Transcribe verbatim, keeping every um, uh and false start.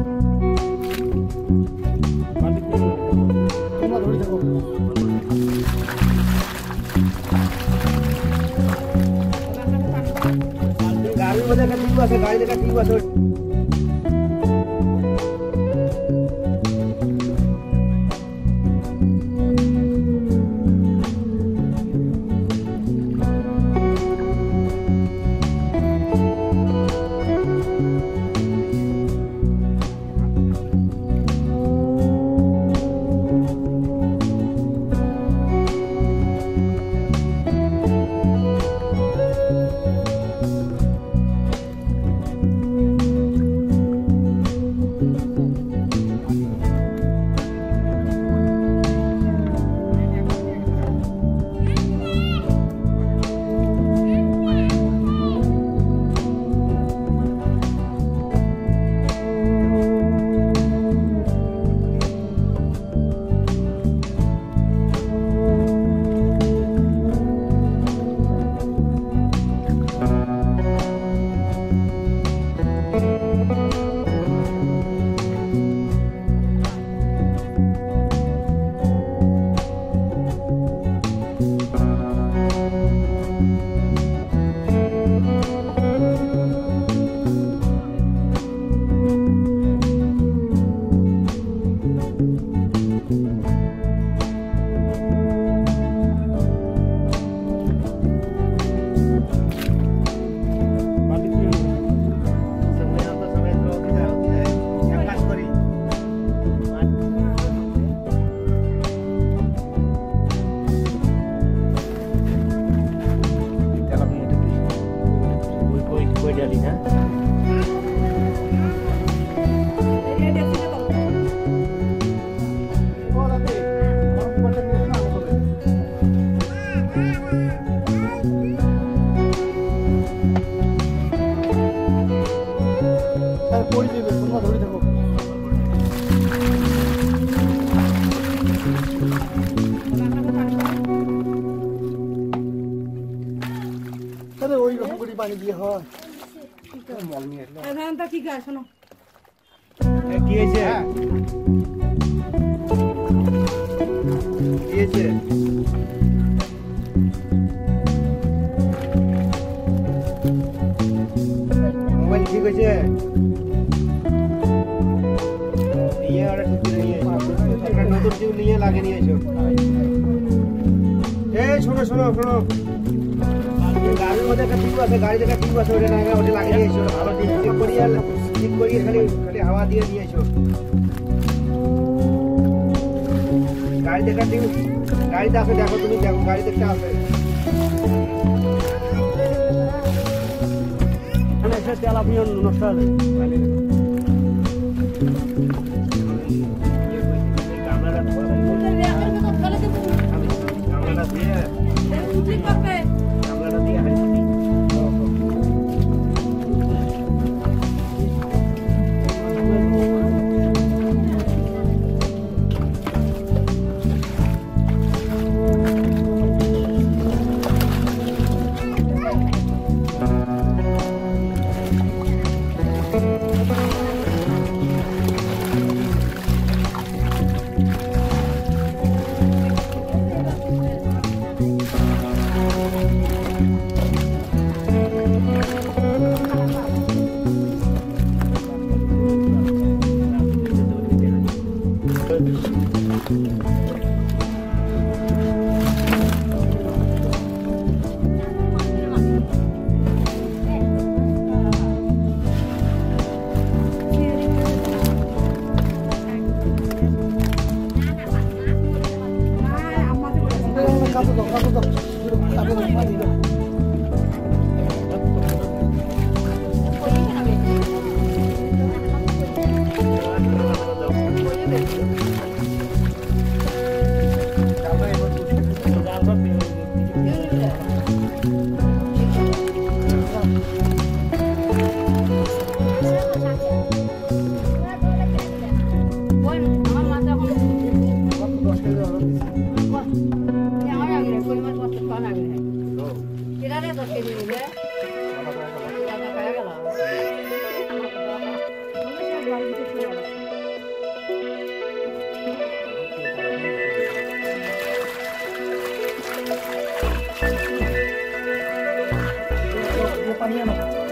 गाड़ी देखा ठीक बस पानी दिए हो मल नहीं है এখন তো ঠিক আছে শোনো এ কি হইছে কি হইছে মোবাইল ঠিক হইছে নিয়ে আর ঠিক নিয়ে একটা নতুন জিও নিয়ে লাগিয়ে নিয়ে এসো এই শোনো শোনো শোনো গাড়ির মধ্যে একটা টিউব আছে গাড়ি দেখা টিউব আছে ওটা না ওটা লাগিয়ে দিয়েছো ভালো ঠিক ঠিক করি আর ঠিক করি খালি খালি হাওয়া দিয়ে দিয়েছো গাড়ি দেখা টিউব গাড়িতে আছে দেখো তুমি দেখো গাড়ি দেখতে আছে মানে এসে তেল আপনি নষ্ট হবে ক্যামেরা ক্যামেরা দিয়ে ঠিক করবে Gracias. पानी